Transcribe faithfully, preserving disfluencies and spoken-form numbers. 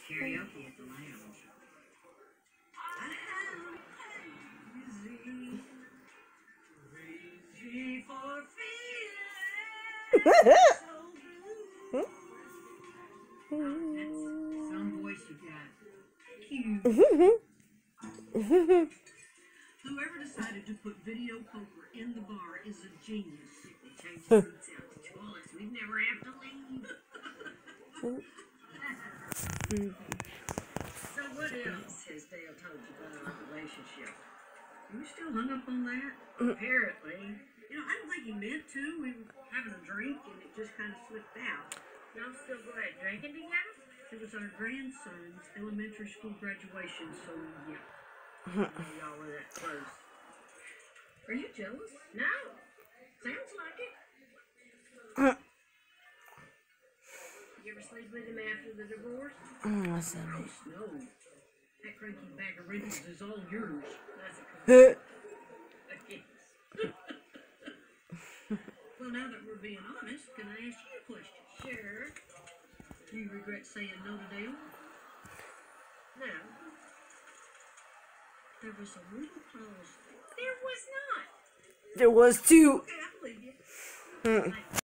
karaoke at the lounge. Crazy for feeling so blue. Oh, that's some voice you got. Cute. Whoever decided to put video poker in the bar is a genius. They changed the seats out to toilets. We'd never have to leave. So what else has Dale told you about our relationship? You still hung up on that? Apparently. You know, I don't think he meant to. We were having a drink and it just kind of slipped out. Y'all still go out drinking together? It was our grandson's elementary school graduation, so yeah. Y'all were that close. Are you jealous? No. Sounds like it. You ever sleep with him after the divorce? What's that? Gross, no. That cranky bag of wrinkles is all yours. That's a Well, now that we're being honest, can I ask you a question? Sure. Do you regret saying no to Dale? No. There was a little pause. There was not. There was two. Okay, I believe you.